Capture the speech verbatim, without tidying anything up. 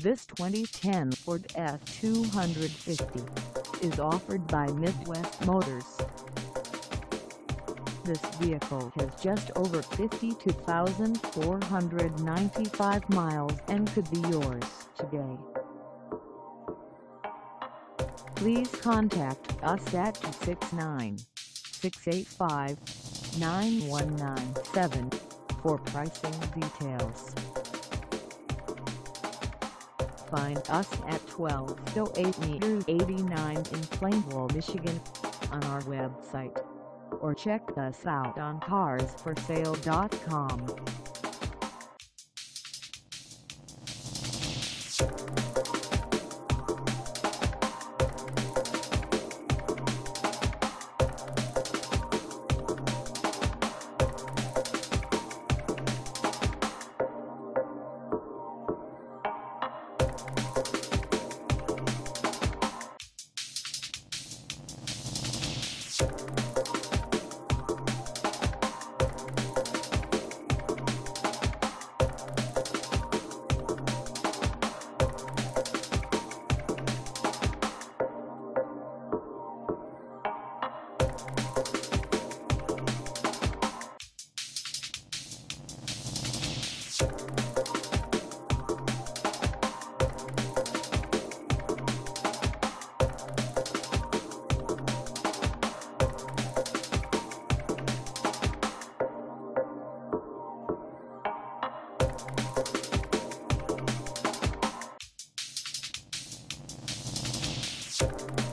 This twenty ten Ford F two fifty is offered by Midwest Motors. This vehicle has just over fifty-two thousand four hundred ninety-five miles and could be yours today. Please contact us at two six nine, six eight five, nine one nine seven for pricing details. Find us at twelve oh eight Meters eighty-nine in Plainwell, Michigan on our website, or check us out on cars for sale dot com. You